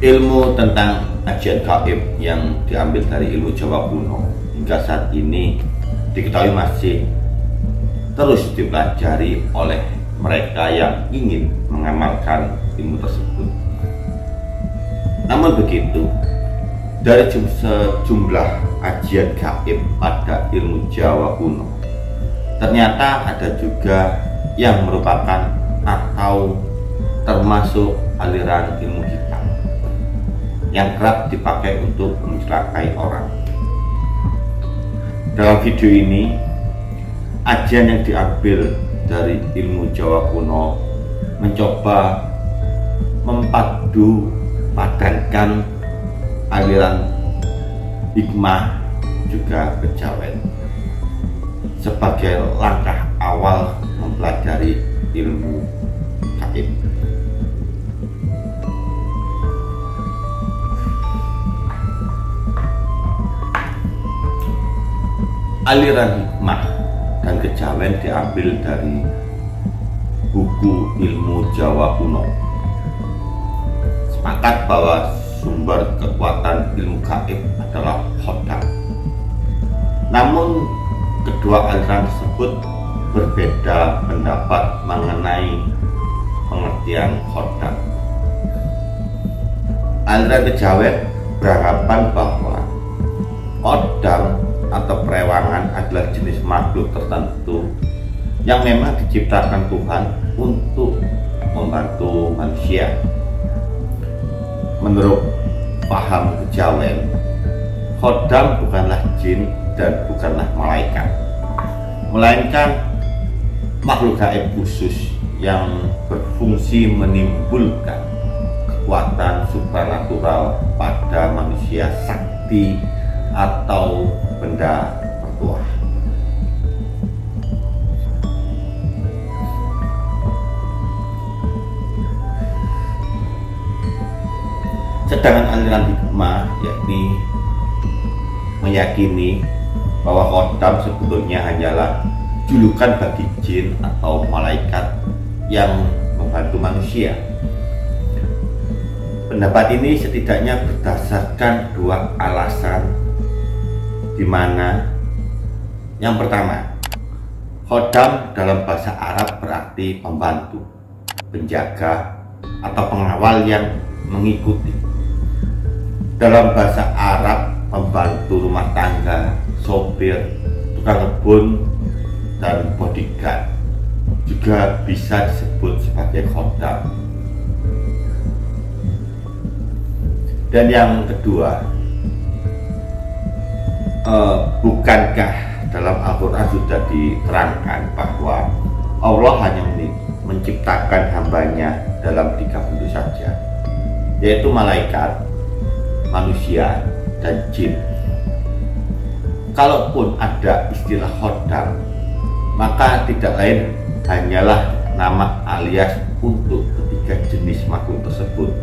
Ilmu tentang ajian gaib yang diambil dari ilmu Jawa kuno hingga saat ini diketahui masih terus dipelajari oleh mereka yang ingin mengamalkan ilmu tersebut. Namun begitu, dari sejumlah ajian gaib pada ilmu Jawa kuno, ternyata ada juga yang merupakan atau termasuk aliran ilmu hitam yang kerap dipakai untuk mencelakai orang. Dalam video ini, ajian yang diambil dari ilmu Jawa kuno mencoba mempadu padankan aliran hikmah juga kejawen sebagai langkah awal mempelajari ilmu gaib. Aliran hikmah dan kejawen diambil dari buku ilmu Jawa kuno. Sepakat bahwa sumber kekuatan ilmu gaib adalah khodam. Namun kedua aliran tersebut berbeda pendapat mengenai pengertian khodam. Aliran kejawen beranggapan bahwa khodam atau perewangan adalah jenis makhluk tertentu yang memang diciptakan Tuhan untuk membantu manusia. Menurut paham kejawen, khodam bukanlah jin dan bukanlah malaikat, melainkan makhluk gaib khusus yang berfungsi menimbulkan kekuatan supranatural pada manusia sakti atau benda tertua. Sedangkan aliran hikmah yakni meyakini bahwa khodam sebetulnya hanyalah julukan bagi jin atau malaikat yang membantu manusia. Pendapat ini setidaknya berdasarkan dua alasan, di mana yang pertama, khodam dalam bahasa Arab berarti pembantu, penjaga, atau pengawal yang mengikuti. Dalam bahasa Arab, pembantu rumah tangga, sopir, tukang kebun, dan bodyguard juga bisa disebut sebagai khodam. Dan yang kedua, bukankah dalam Al-Quran sudah diterangkan bahwa Allah hanya menciptakan hambanya dalam 3 bentuk saja, yaitu malaikat, manusia, dan jin. Kalaupun ada istilah khodam, maka tidak lain hanyalah nama alias untuk ketiga jenis makhluk tersebut.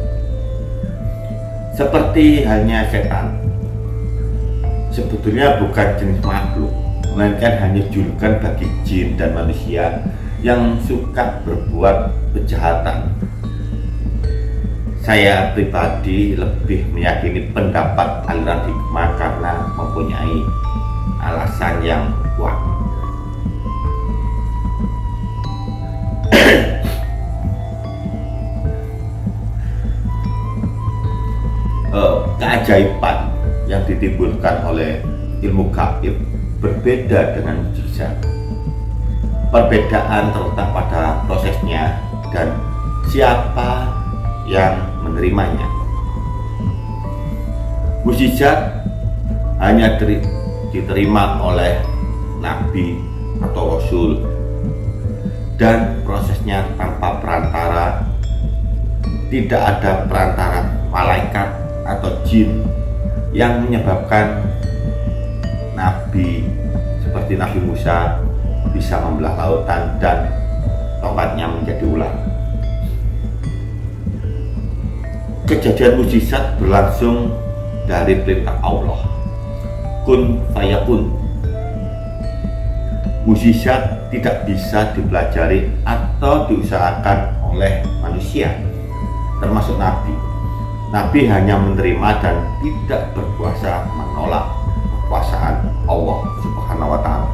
Seperti halnya setan, sebetulnya bukan jenis makhluk, melainkan hanya julukan bagi jin dan manusia yang suka berbuat kejahatan. Saya pribadi lebih meyakini pendapat aliran hikmah karena mempunyai alasan yang kuat. Keajaiban yang ditimbulkan oleh ilmu gaib berbeda dengan mukjizat. Perbedaan terletak pada prosesnya dan siapa yang menerimanya. Mukjizat hanya diterima oleh nabi atau rasul, dan prosesnya tanpa perantara. Tidak ada perantara malaikat atau jin yang menyebabkan nabi seperti Nabi Musa bisa membelah lautan dan tongkatnya menjadi ular. Kejadian mukjizat berlangsung dari perintah Allah, kun fayakun. Mukjizat tidak bisa dipelajari atau diusahakan oleh manusia, termasuk nabi. Nabi hanya menerima dan tidak berkuasa menolak kekuasaan Allah Subhanahu wa Ta'ala.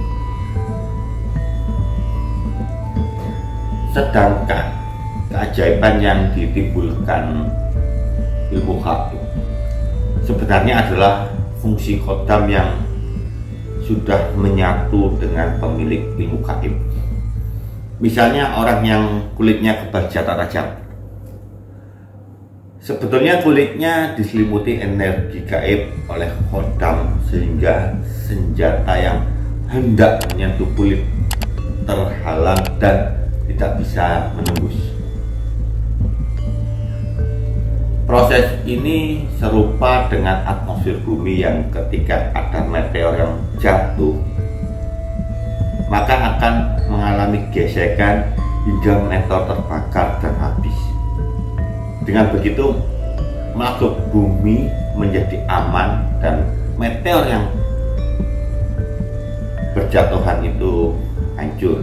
Sedangkan keajaiban yang ditimbulkan ilmu gaib sebenarnya adalah fungsi khodam yang sudah menyatu dengan pemilik ilmu gaib. Misalnya orang yang kulitnya kebal senjata tajam, sebetulnya kulitnya diselimuti energi gaib oleh khodam sehingga senjata yang hendak menyentuh kulit terhalang dan tidak bisa menembus. Proses ini serupa dengan atmosfer bumi yang ketika ada meteor yang jatuh, maka akan mengalami gesekan hingga meteor terbakar dan habis. Dengan begitu, makhluk bumi menjadi aman dan meteor yang berjatuhan itu hancur.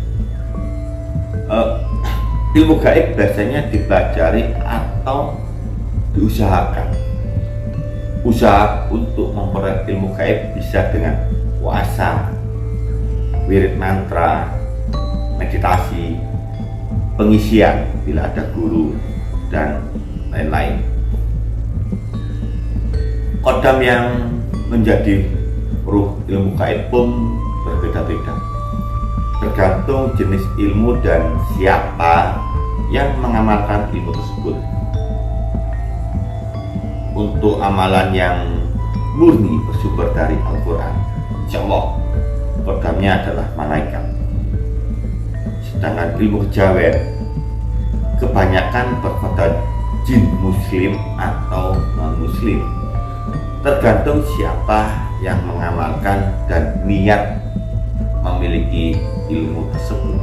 Ilmu gaib biasanya dipelajari atau diusahakan. Usaha untuk memperoleh ilmu gaib bisa dengan puasa, wirid mantra, meditasi, pengisian bila ada guru, dan lain-lain. Khodam yang menjadi ruh ilmu gaib pun berbeda-beda, tergantung jenis ilmu dan siapa yang mengamalkan ilmu tersebut. Untuk amalan yang murni bersumber dari Al-Quran, insya Allah khodamnya adalah malaikat. Sedangkan ilmu kejawen kebanyakan berpada jin muslim atau non-muslim, tergantung siapa yang mengamalkan dan niat memiliki ilmu tersebut.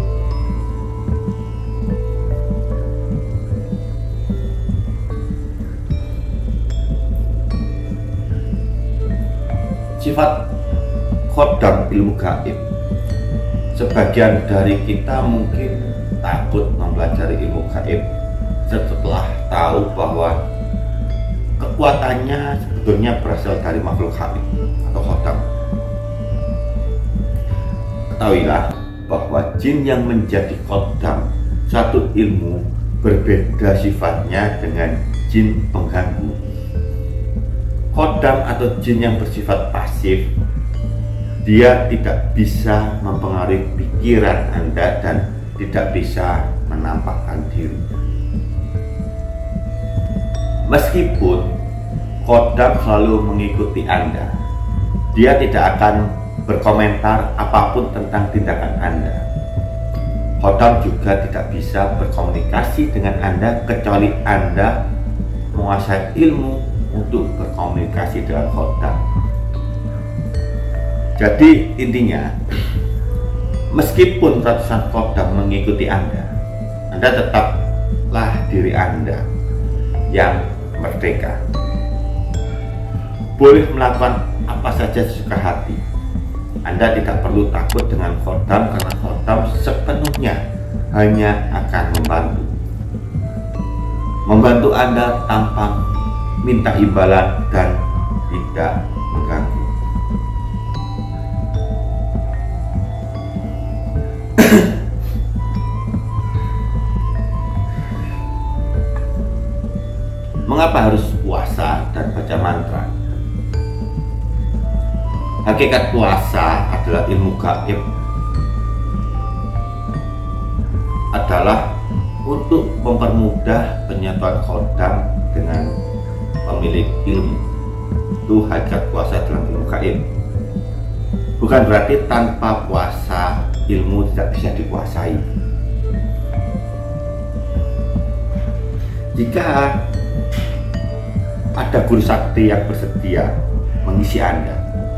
Sifat khodam ilmu gaib, sebagian dari kita mungkin takut mempelajari ilmu gaib setelah tahu bahwa kekuatannya sebetulnya berasal dari makhluk gaib atau khodam. Ketahuilah bahwa jin yang menjadi khodam satu ilmu berbeda sifatnya dengan jin pengganggu. Khodam atau jin yang bersifat pasif, dia tidak bisa mempengaruhi pikiran Anda dan tidak bisa menampakkan diri. Meskipun khodam selalu mengikuti Anda, dia tidak akan berkomentar apapun tentang tindakan Anda. Khodam juga tidak bisa berkomunikasi dengan Anda kecuali Anda menguasai ilmu untuk berkomunikasi dengan khodam. Jadi intinya, meskipun ratusan khodam mengikuti Anda tetaplah diri Anda yang merdeka. Boleh melakukan apa saja sesuka hati. Anda tidak perlu takut dengan khodam karena khodam sepenuhnya hanya akan membantu Anda tanpa minta imbalan dan tidak mengganggu. Mengapa harus puasa dan baca mantra? Hakikat puasa adalah ilmu gaib, adalah untuk mempermudah penyatuan khodam dengan pemilik ilmu. Itu hakikat puasa dalam ilmu gaib. Bukan berarti tanpa puasa ilmu tidak bisa dikuasai. Jika ada guru sakti yang bersedia mengisi Anda,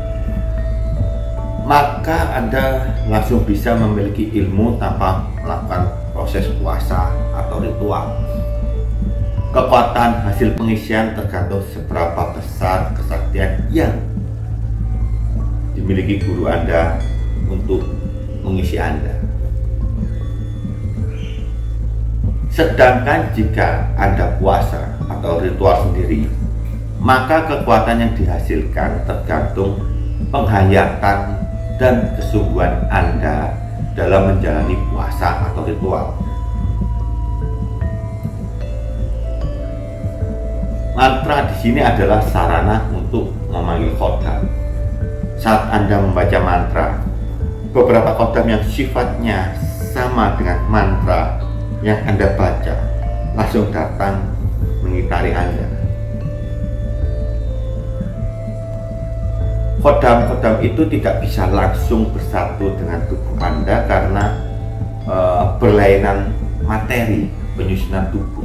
maka Anda langsung bisa memiliki ilmu tanpa melakukan proses puasa atau ritual. Kekuatan hasil pengisian tergantung seberapa besar kesaktian yang dimiliki guru Anda untuk mengisi Anda. Sedangkan jika Anda puasa atau ritual sendiri, maka kekuatan yang dihasilkan tergantung penghayatan dan kesungguhan Anda dalam menjalani puasa atau ritual. Mantra di sini adalah sarana untuk memanggil khodam. Saat Anda membaca mantra, beberapa khodam yang sifatnya sama dengan mantra yang Anda baca langsung datang mengitari Anda. Khodam-khodam itu tidak bisa langsung bersatu dengan tubuh Anda karena berlainan materi penyusunan tubuh.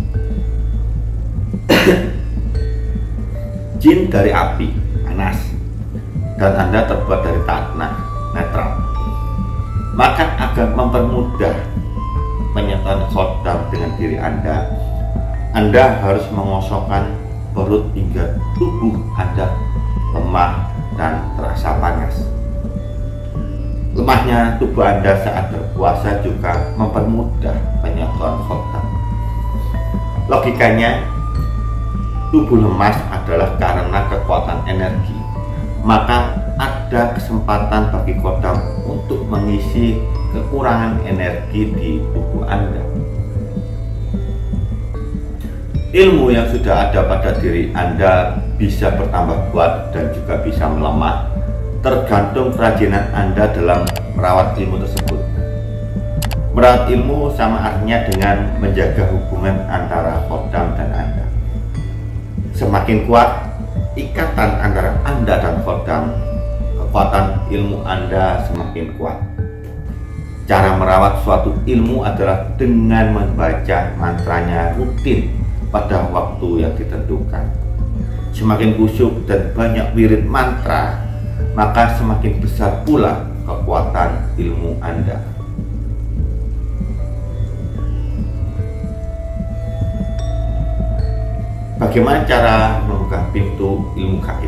Jin dari api, panas, dan Anda terbuat dari tanah, netral. Maka agar mempermudah penyertaan khodam dengan diri Anda harus mengosongkan perut hingga tubuh Anda lemah dan terasa panas. Lemahnya tubuh Anda saat berpuasa juga mempermudah penyertaan khodam. Logikanya, tubuh lemas adalah karena kekuatan energi, maka ada kesempatan bagi khodam untuk mengisi kekurangan energi di tubuh Anda. Ilmu yang sudah ada pada diri Anda bisa bertambah kuat dan juga bisa melemah, tergantung kerajinan Anda dalam merawat ilmu tersebut. Merawat ilmu sama artinya dengan menjaga hubungan antara khodam dan Anda. Semakin kuat ikatan antara Anda dan khodam, kekuatan ilmu Anda semakin kuat. Cara merawat suatu ilmu adalah dengan membaca mantranya rutin pada waktu yang ditentukan. Semakin khusyuk dan banyak wirid mantra, maka semakin besar pula kekuatan ilmu Anda. Bagaimana cara membuka pintu ilmu gaib?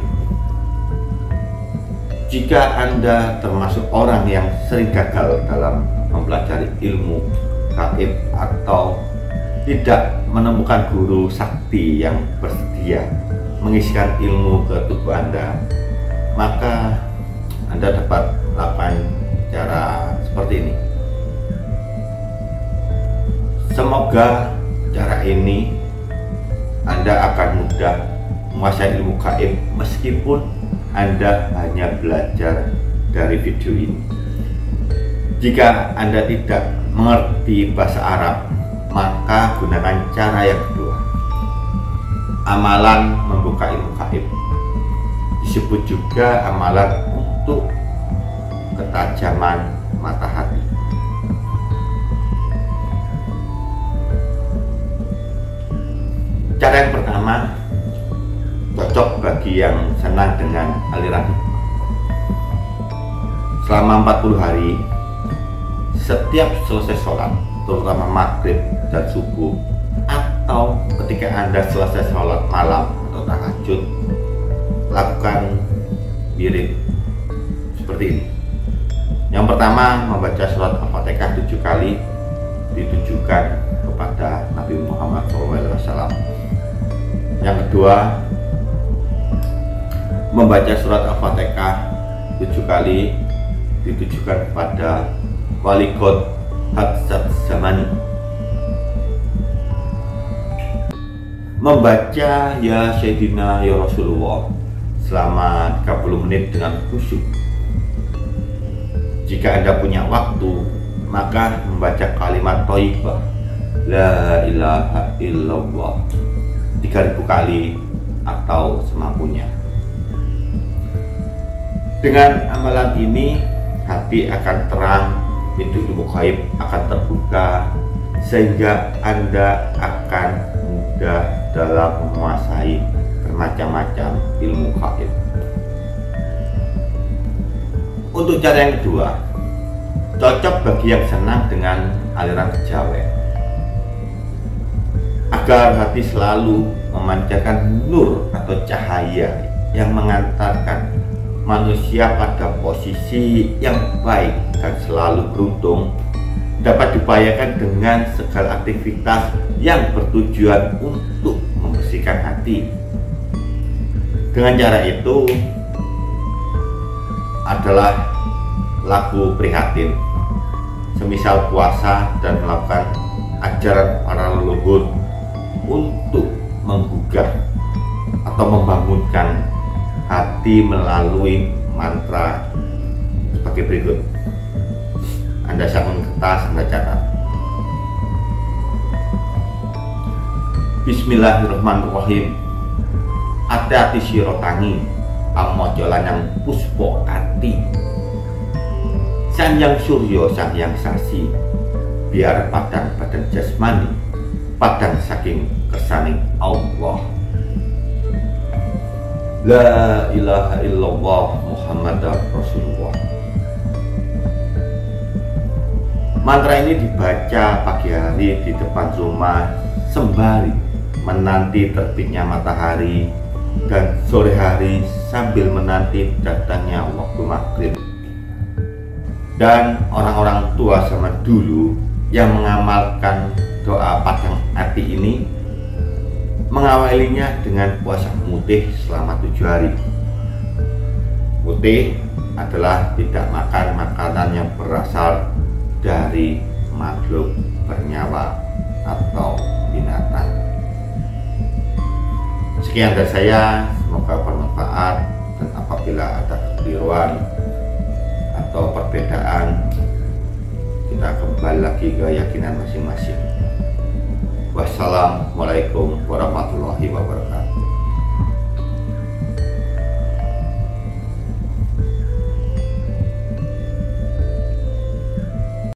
Jika Anda termasuk orang yang sering gagal dalam mempelajari ilmu gaib atau tidak menemukan guru sakti yang bersedia mengisikan ilmu ke tubuh Anda, maka Anda dapat melakukan cara seperti ini. Semoga cara ini Anda akan mudah menguasai ilmu gaib meskipun Anda hanya belajar dari video ini. Jika Anda tidak mengerti bahasa Arab, maka gunakan cara yang kedua. Amalan membuka ilmu gaib. Disebut juga amalan untuk ketajaman mata hati. Cara yang pertama cocok bagi yang senang dengan aliran hikmah. Selama 40 hari, setiap selesai sholat, terutama maghrib dan subuh, atau ketika Anda selesai sholat malam atau tahajud, lakukan wirid seperti ini. Yang pertama, membaca surat Al-Fatihah 7 kali ditujukan kepada Nabi Muhammad SAW. Yang kedua, membaca surat Al-Fatihah 7 kali ditujukan kepada Wali God Hadsat Zamani. Membaca Ya Sayyidina Ya Rasulullah selama 30 menit dengan khusyuk. Jika Anda punya waktu, maka membaca kalimat thayyibah La ilaha illallah 3000 kali atau semampunya. Dengan amalan ini, hati akan terang, pintu ilmu gaib akan terbuka, sehingga Anda akan mudah dalam menguasai bermacam-macam ilmu gaib. Untuk cara yang kedua, cocok bagi yang senang dengan aliran kejawen. Agar hati selalu memancarkan nur atau cahaya yang mengantarkan manusia pada posisi yang baik dan selalu beruntung, dapat diupayakan dengan segala aktivitas yang bertujuan untuk membesarkan membersihkan hati. Dengan cara itu adalah lagu prihatin, semisal puasa dan melakukan ajaran para leluhur untuk menggugah atau membangunkan hati melalui mantra sebagai berikut. Anda siapkan kertas, Anda catat. Bismillahirrahmanirrahim. Ati-ati sira tangi amojo lanang puspa ati. Sangyang Surya sangyang sasi, biar padang badan jasmani, padang saking kersaning Allah. La ilaha illallah Muhammadar Rasulullah. Mantra ini dibaca pagi hari di depan rumah sembari menanti terbitnya matahari, dan sore hari sambil menanti datangnya waktu maghrib. Dan orang-orang tua zaman dulu yang mengamalkan doa padang ati ini mengawalinya dengan puasa mutih selama 7 hari. Mutih adalah tidak makan makanan yang berasal dari makhluk bernyawa atau binatang. Sekian dari saya, semoga bermanfaat, dan apabila ada kekeliruan atau perbedaan, kita kembali lagi ke keyakinan masing-masing. Wassalamualaikum warahmatullahi wabarakatuh.